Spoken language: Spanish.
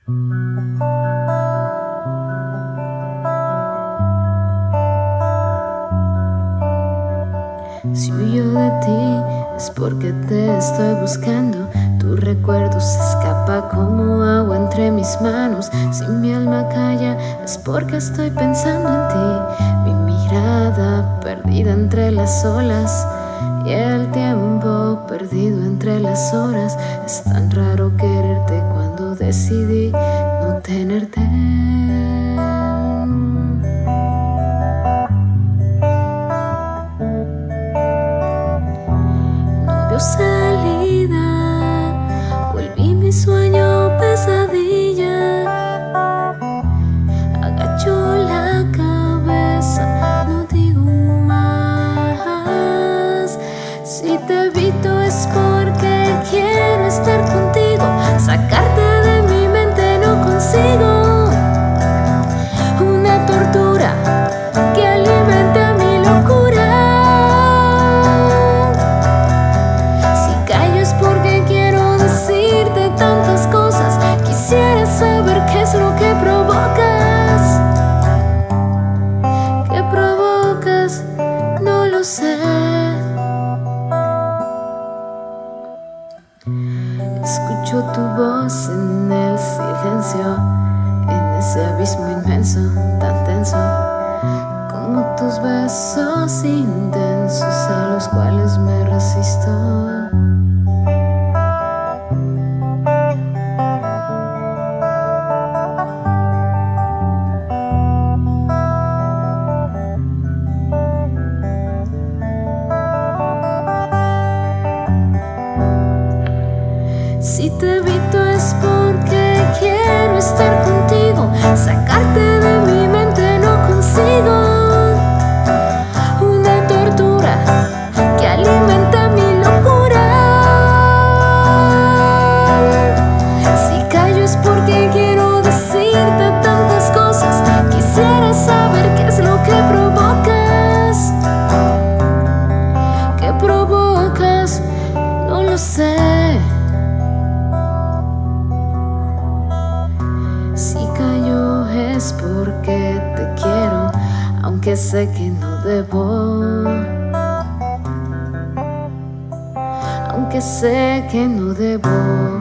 Si huyo de ti es porque te estoy buscando. Tu recuerdo se escapa como agua entre mis manos. Si mi alma calla es porque estoy pensando en ti. Mi mirada perdida entre las olas y el tiempo perdido entre las horas. Es tan raro quererte cuando decidí no tenerte. Salida, volví mi sueño pesadilla. Agacho la cabeza, no digo más. Si te evito es porque quiero estar contigo. Sacarte de mi mente no consigo. Una tortura que alimenta mi locura. Porque quiero decirte tantas cosas. Quisiera saber qué es lo que provocas. ¿Qué provocas? No lo sé. Escucho tu voz en el silencio, en ese abismo inmenso, tan tenso, como tus besos intensos a los cuales me resisto. Si te evito es porque quiero estar contigo. Sacarte de mi mente no consigo. Una tortura que alimenta mi locura. Si callo es porque quiero decirte tantas cosas. Quisiera saber qué es lo que provocas. ¿Qué provocas? No lo sé. Si callo es porque te quiero, aunque sé que no debo. Aunque sé que no debo.